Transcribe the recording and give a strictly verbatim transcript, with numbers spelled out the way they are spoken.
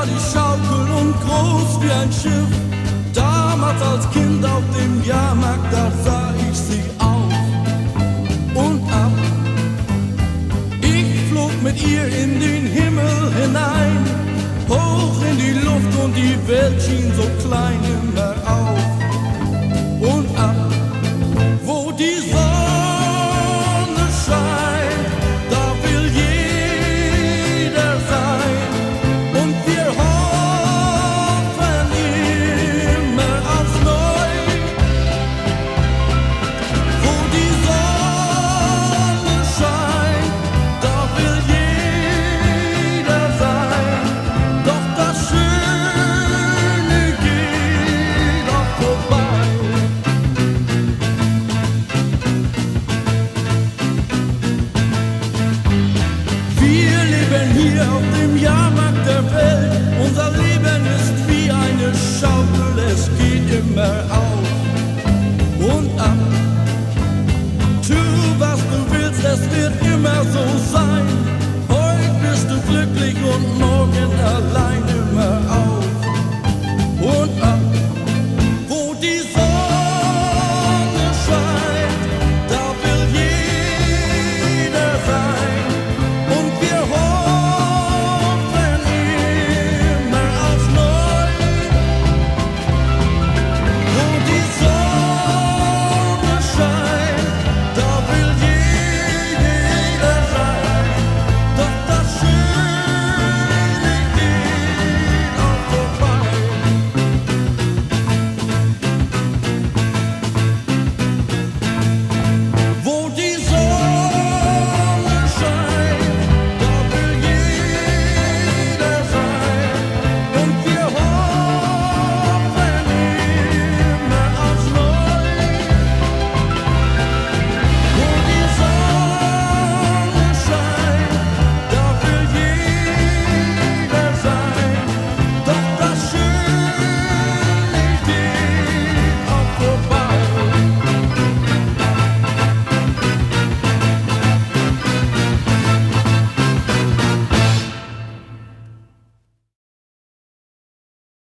war die Schaukel und groß wie ein Schiff. Damals als Kind auf dem Jahrmarkt, da sah ich sie auf und ab. Ich flog mit ihr in den Himmel hinein, hoch in die Luft und die Welt schien so klein immer auf.